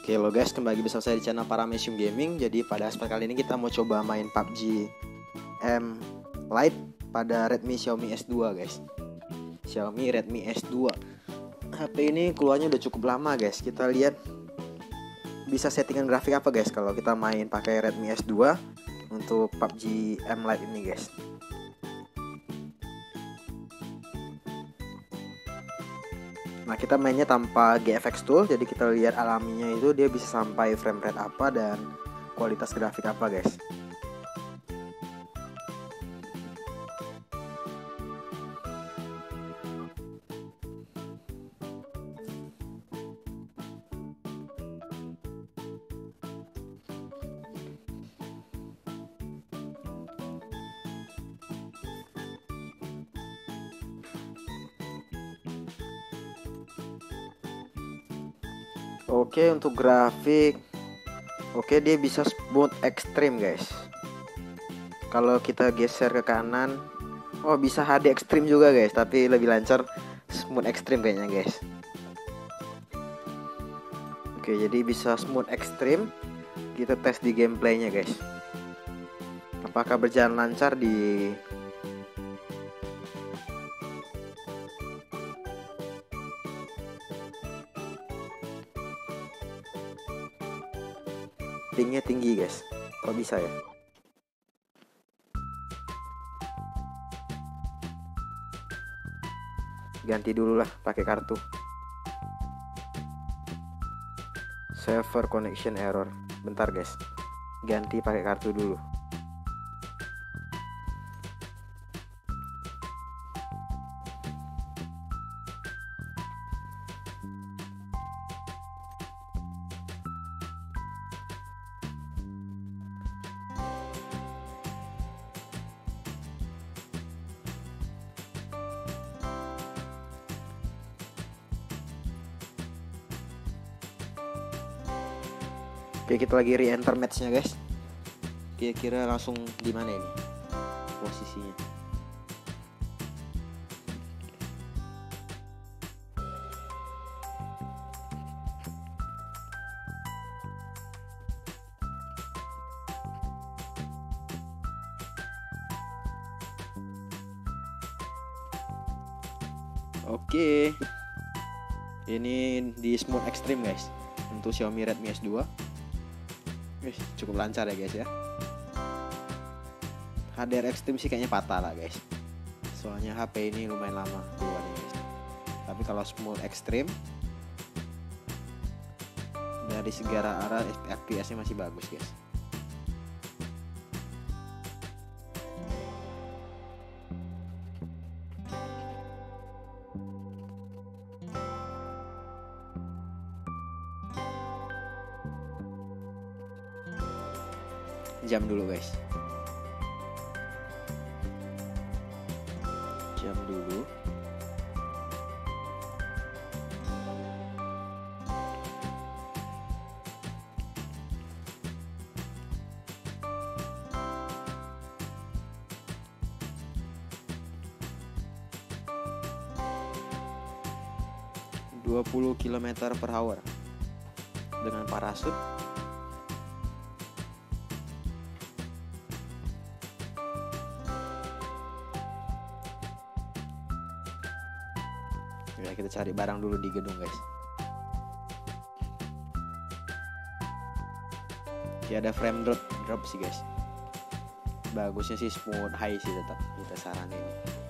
Oke lo guys, kembali lagi bersama saya di channel Paramecium Gaming. Jadi pada aspek kali ini kita mau coba main PUBG M Lite pada Redmi Xiaomi S2 guys. Xiaomi Redmi S2. HP ini keluarnya udah cukup lama guys. Kita lihat bisa settingan grafik apa guys kalau kita main pakai Redmi S2 untuk PUBG M Lite ini guys. Nah kita mainnya tanpa GFX tool, jadi kita lihat alaminya itu dia bisa sampai frame rate apa dan kualitas grafik apa guys. Oke, untuk grafik, oke dia bisa smooth extreme guys. Kalau kita geser ke kanan, oh bisa HD extreme juga guys, tapi lebih lancar smooth extreme kayaknya guys. Oke, jadi bisa smooth extreme. Kita tes di gameplaynya guys. Apakah berjalan lancar di pingnya tinggi guys? Kok bisa ya? Ganti dulu lah pakai kartu. Server connection error. Bentar guys. Ganti pakai kartu dulu. Oke, kita lagi re-enter matchnya guys. Kira-kira langsung di mana ini posisinya? Oke, ini di smooth extreme guys untuk Xiaomi Redmi S2. Cukup lancar ya guys ya. HDR Extreme sih kayaknya patah lah guys, soalnya HP ini lumayan lama keluarnya guys. Tapi kalau smooth extreme dari segala arah FPS nya masih bagus guys. Jam dulu guys. Jam dulu. ...20 km/h dengan parasut. Ya, kita cari barang dulu di gedung guys. Ya ada frame drop sih guys. Bagusnya sih smooth high sih tetap kita saranin.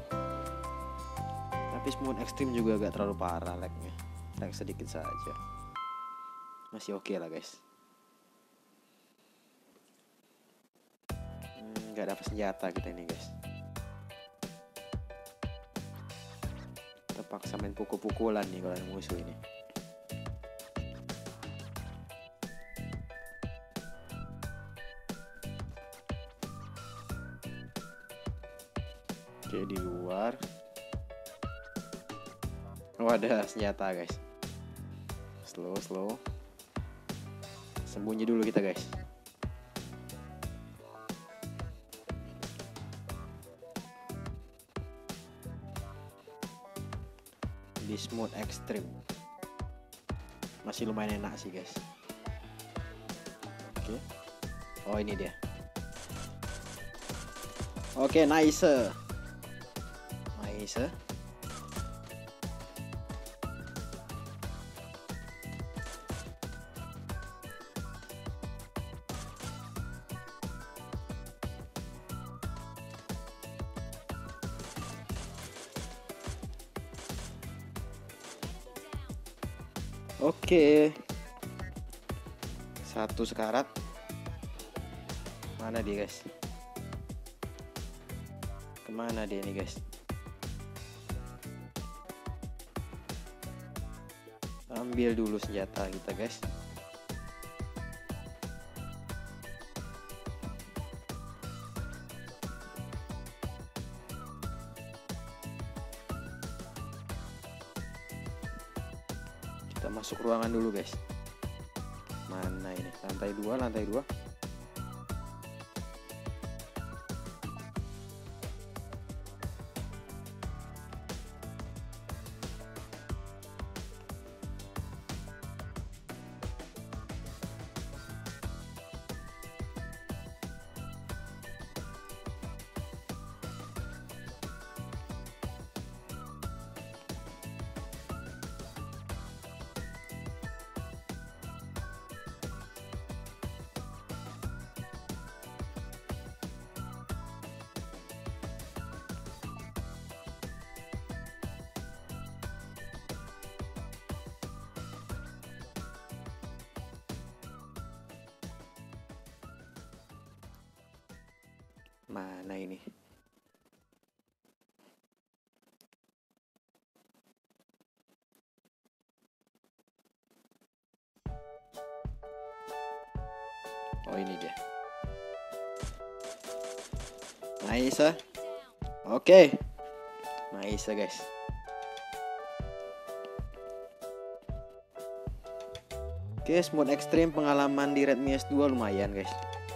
Tapi smooth extreme juga gak terlalu parah lagnya. Lag sedikit saja. Masih oke lah guys. Gak dapat senjata kita ini guys. Terpaksa main pukul-pukulan nih kalau ada musuh ini. Oke, di luar. Oh ada senjata guys. Slow. Sembunyi dulu kita guys. Di smooth extreme masih lumayan enak sih guys. Oke. Oh, ini dia. Oke, nice. Nice. Oke. Satu sekarat. Mana dia, guys? Kemana dia nih, guys? Ambil dulu senjata kita, guys. Kita masuk ruangan dulu, guys. Mana ini? Lantai 2, lantai 2. Mana ini? Oh, ini dia. Nice. Oke. Nice, guys. Oke, smooth extreme pengalaman di Redmi S2 lumayan, guys.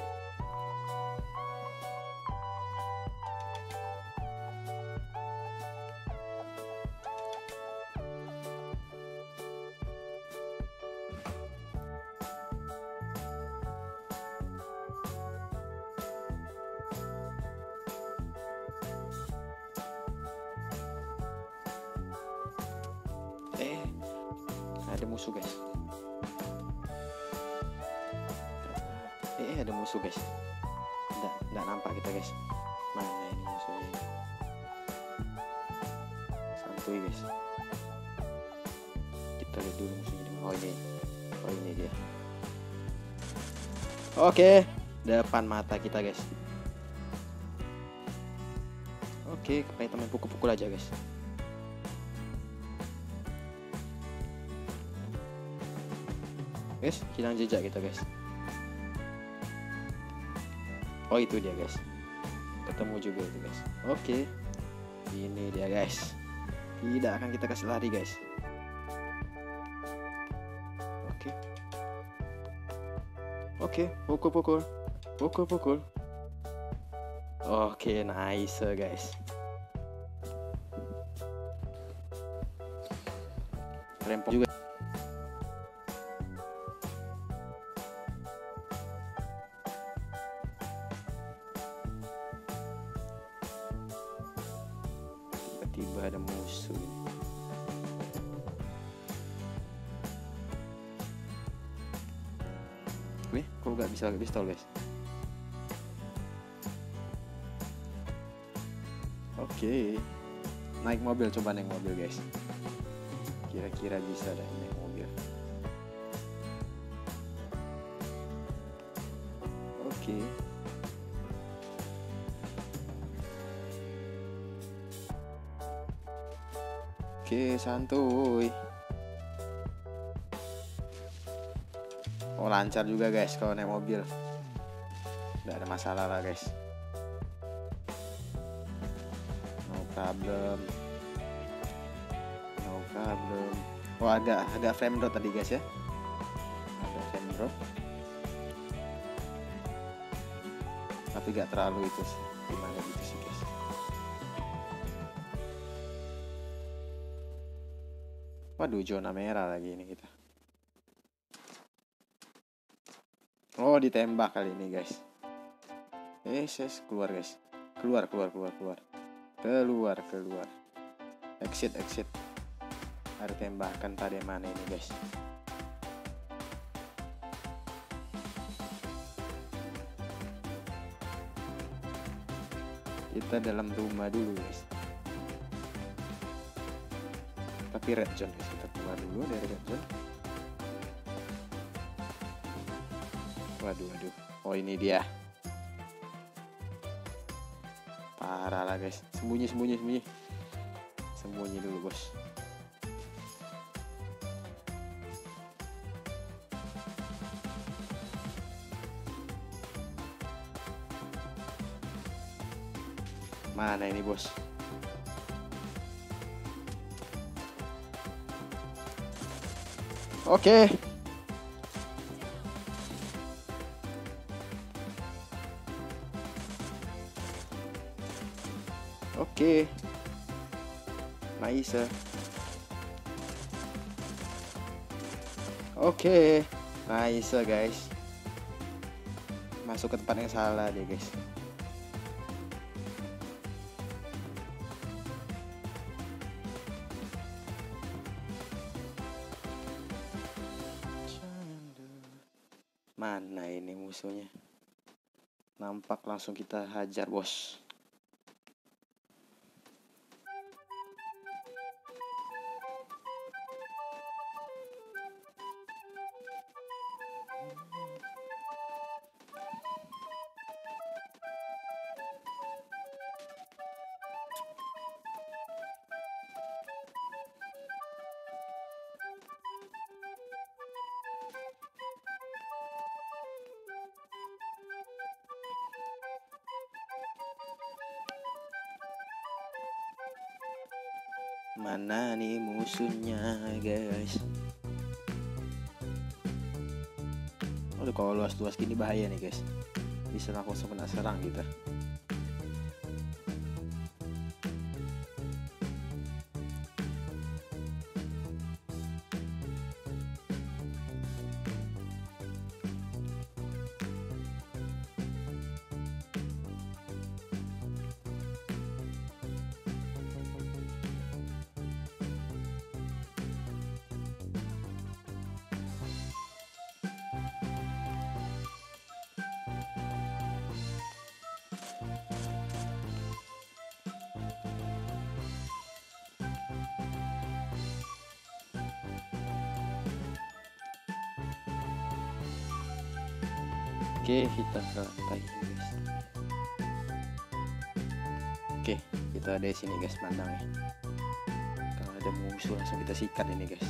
Ada musuh, guys. Ada musuh, guys. Nggak nampak kita, guys. Mana ini musuhnya ini? Santuy, guys. Kita lihat dulu musuhnya di mana. Oh, ini dia. Oke, depan mata kita, guys. Oke, kayak teman pukul-pukul aja, guys. Guys, hilang jejak kita, guys. Oh, itu dia, guys. Ketemu juga itu, guys. Oke. Ini dia, guys. Tidak akan kita kasih lari, guys. Oke, pukul. Oke, nice, guys. Rempong juga. Tiba-tiba ada musuh. Wih, kok gak bisa pistol, guys? Oke. Naik mobil, coba naik mobil, guys. Kira-kira bisa dah naik mobil. Oke. Oke, santuy. Oh, lancar juga, guys, kalau naik mobil. Nggak ada masalah lah, guys. No problem. Oh, agak frame drop tadi, guys, ya. Ada frame drop. Tapi gak terlalu itu sih. Gimana gitu sih, guys. Waduh, zona merah lagi ini kita. Oh, ditembak kali ini guys. Keluar guys. Keluar. Exit. Ada tembakan pada mana ini guys? Kita dalam rumah dulu guys. Tapi red zone guys, kita keluar dulu dari red zone. Waduh. Oh, ini dia. Parah lah guys. Sembunyi. Sembunyi dulu bos. Mana ini bos? Oke. Nice. Oke. Nice guys. Masuk ke tempat yang salah deh guys. Mana ini musuhnya? Nampak langsung kita hajar bos. Mana nih musuhnya guys? Aduh, kalau luas gini bahaya nih guys. Bisa langsung kena serang kita. Oke, kita ke lantai guys. Oke, kita ada di sini guys, pandangnya. Kalau ada musuh langsung kita sikat ini guys.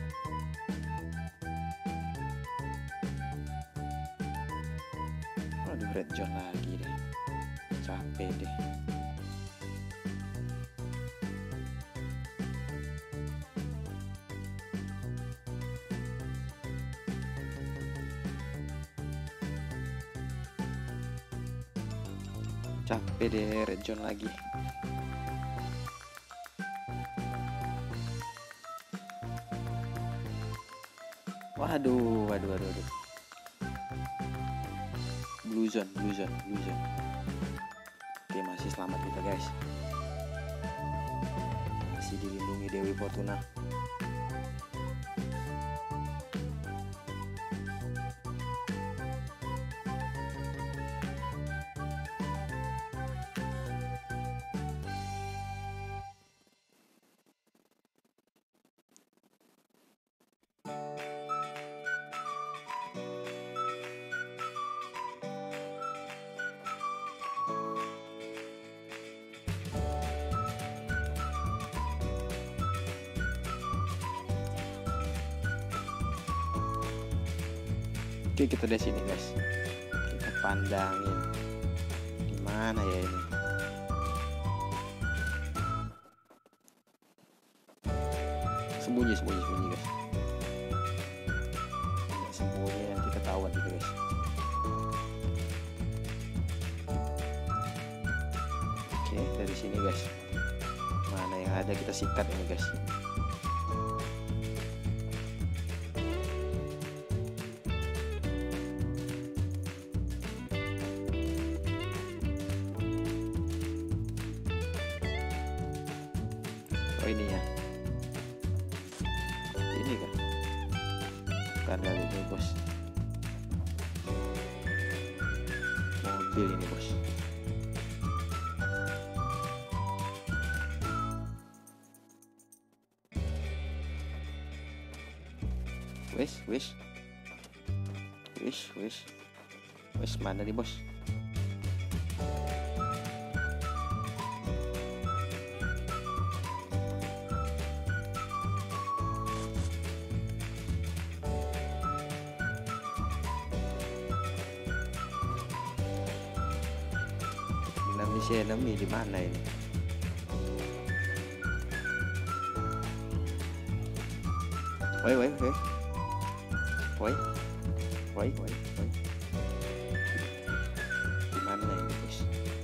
Aduh, red zone lagi deh. Capek deh. Capek deh, red zone lagi. Waduh. Blue zone. Oke, masih selamat kita guys. Masih dilindungi Dewi Fortuna. Oke, kita di sini guys. Kita pandangin. Di mana ya ini? Sembunyi guys. Sembunyi nanti ketahuan gitu guys. Oke, dari sini guys. Mana yang ada kita sikat ini guys. bukan kali ini bos. Mobil ini bos. Wes mana nih bos? Misi enemy di mana ini? Woi. Di mana ini bos?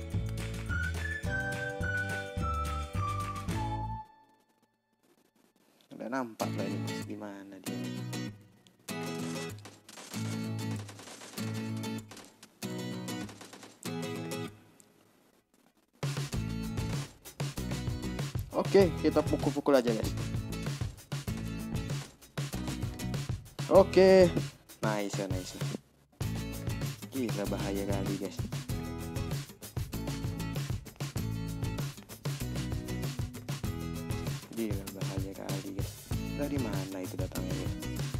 Udah nampak lah ini bos, di mana dia? Oke, kita pukul-pukul aja guys. Oke, nice. Gila bahaya kali guys. Dari mana itu datangnya guys?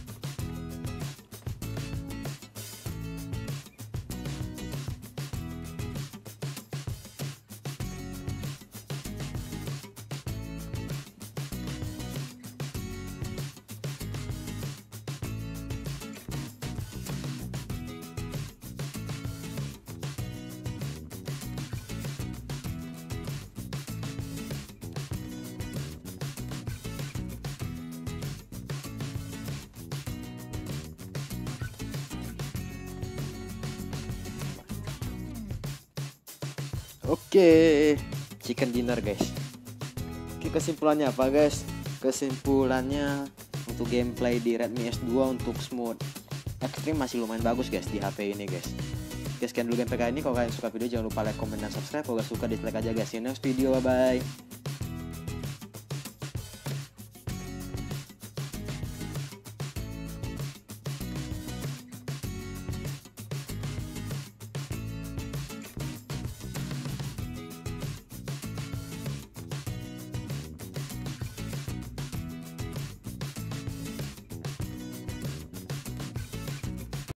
Oke, chicken dinner guys. Oke, kesimpulannya apa guys? Kesimpulannya untuk gameplay di Redmi S2 untuk smooth extreme masih lumayan bagus guys di HP ini guys. Sekian dulu gameplay kali ini. Kalau kalian suka video jangan lupa like, comment, dan subscribe. Kalau gak suka dislike aja guys. See you next video, bye bye.